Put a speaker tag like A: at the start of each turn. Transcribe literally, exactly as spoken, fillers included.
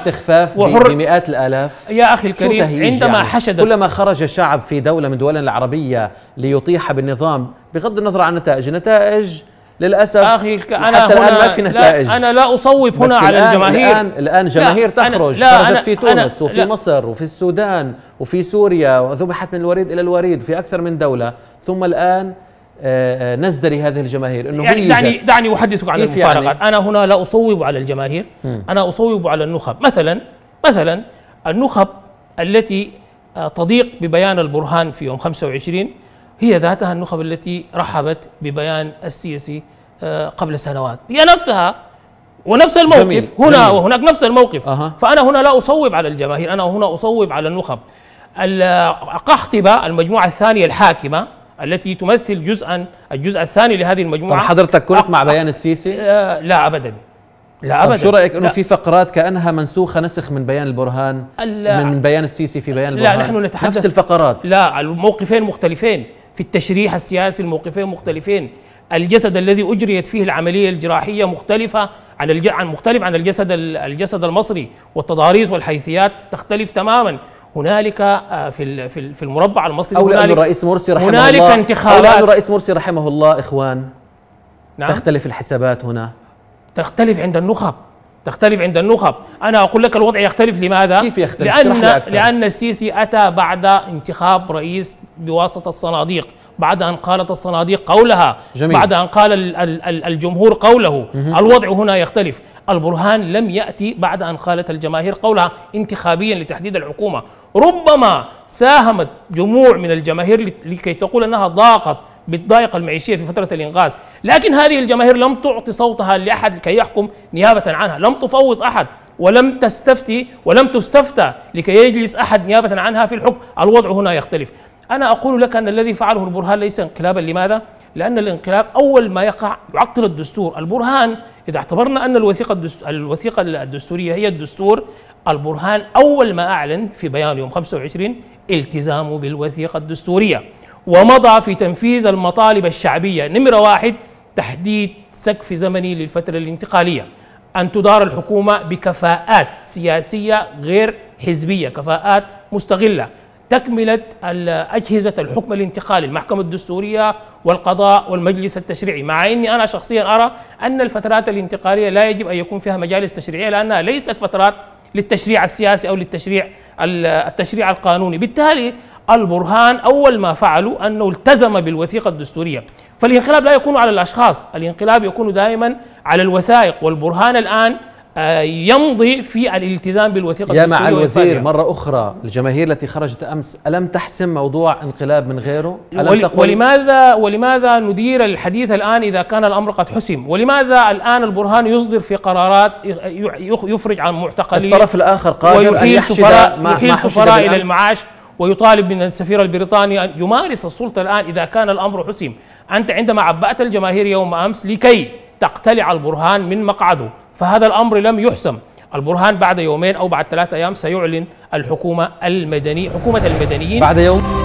A: استخفاف
B: وحر
A: بمئات الآلاف.
B: يا أخي الكريم، عندما
A: يعني
B: حشد
A: كلما خرج شعب في دولة من دولنا العربية ليطيح بالنظام بغض النظر عن النتائج، النتائج للأسف
B: أخي أنا
A: حتى الآن ما
B: هنا
A: في نتائج.
B: لا أنا لا أصوب هنا على
A: الآن
B: الجماهير.
A: الآن الآن جماهير تخرج،
B: لا
A: خرجت
B: أنا
A: في تونس وفي
B: لا
A: مصر وفي السودان وفي سوريا وذبحت من الوريد إلى الوريد في أكثر من دولة، ثم الآن نزدري هذه الجماهير انه
B: يعني دعني دعني احدثك عن المفارقات. يعني؟ انا هنا لا اصوب على الجماهير، م. انا اصوب على النخب. مثلا مثلا النخب التي تضيق ببيان البرهان في يوم خمسة وعشرين هي ذاتها النخب التي رحبت ببيان السيسي قبل سنوات، هي نفسها ونفس الموقف. جميل. هنا جميل. وهناك نفس الموقف. أه. فانا هنا لا اصوب على الجماهير، انا هنا اصوب على النخب. القحطبه المجموعه الثانيه الحاكمه التي تمثل جزءا الجزء الثاني لهذه المجموعه.
A: طب حضرتك كنت مع بيان السيسي؟
B: آه لا ابدا، لا ابدا.
A: شو رايك انه في فقرات كانها منسوخه نسخ من بيان البرهان، من بيان السيسي في بيان البرهان؟
B: لا، نحن نتحدث
A: نفس الفقرات.
B: لا، الموقفين مختلفين في التشريح السياسي، الموقفين مختلفين. الجسد الذي اجريت فيه العمليه الجراحيه مختلفه عن الج... عن مختلف عن الجسد الجسد المصري، والتضاريس والحيثيات تختلف تماما. هنالك في في المربع المصري
A: أو لأن الرئيس مرسي رحمه
B: هنالك
A: الله
B: انتخابات،
A: أو لأن الرئيس مرسي رحمه الله إخوان.
B: نعم؟
A: تختلف الحسابات هنا،
B: تختلف عند النخب، تختلف عند النخب. أنا أقول لك الوضع يختلف. لماذا؟
A: كيف يختلف؟
B: لأن لأن السيسي أتى بعد انتخاب رئيس بواسطة الصناديق، بعد أن قالت الصناديق قولها. جميل. بعد أن قال الجمهور قوله. مه. الوضع هنا يختلف. البرهان لم يأتي بعد أن قالت الجماهير قولها انتخابيا لتحديد الحكومة. ربما ساهمت جموع من الجماهير لكي تقول أنها ضاقت بالضائقة المعيشية في فترة الإنغاز، لكن هذه الجماهير لم تعطي صوتها لأحد لكي يحكم نيابة عنها، لم تفوض أحد ولم تستفتي ولم تستفتى لكي يجلس أحد نيابة عنها في الحكم. الوضع هنا يختلف. أنا أقول لك أن الذي فعله البرهان ليس انقلابا. لماذا؟ لأن الانقلاب أول ما يقع يعطل الدستور. البرهان إذا اعتبرنا أن الوثيقة الوثيقة الدستورية هي الدستور، البرهان أول ما أعلن في بيان يوم خمسة وعشرين التزامه بالوثيقة الدستورية، ومضى في تنفيذ المطالب الشعبية. نمرة واحد، تحديد سقف زمني للفترة الانتقالية، أن تدار الحكومة بكفاءات سياسية غير حزبية، كفاءات مستغلة، تكملة أجهزة الحكم الانتقالي، المحكمة الدستورية والقضاء والمجلس التشريعي. مع أني أنا شخصيا أرى أن الفترات الانتقالية لا يجب أن يكون فيها مجالس تشريعية، لأنها ليست فترات للتشريع السياسي أو للتشريع التشريع القانوني. بالتالي البرهان أول ما فعلوا أنه التزم بالوثيقة الدستورية. فالانقلاب لا يكون على الأشخاص، الانقلاب يكون دائما على الوثائق، والبرهان الآن يمضي في الالتزام بالوثيقة
A: يا مع الوزير مرة أخرى الجماهير التي خرجت أمس ألم تحسم موضوع انقلاب من غيره؟ ألم تقول
B: ولماذا ولماذا ندير الحديث الآن إذا كان الأمر قد حسم؟ ولماذا الآن البرهان يصدر في قرارات يفرج عن معتقلين؟
A: الطرف الآخر قادر أن يحشد ما
B: يحيل سفراء إلى المعاش ويطالب من السفير البريطاني أن يمارس السلطة الآن إذا كان الأمر حسم. أنت عندما عبأت الجماهير يوم أمس لكي تقتلع البرهان من مقعده، فهذا الأمر لم يحسم. البرهان بعد يومين أو بعد ثلاثة أيام سيعلن الحكومة المدنية، حكومة المدنيين
A: بعد يوم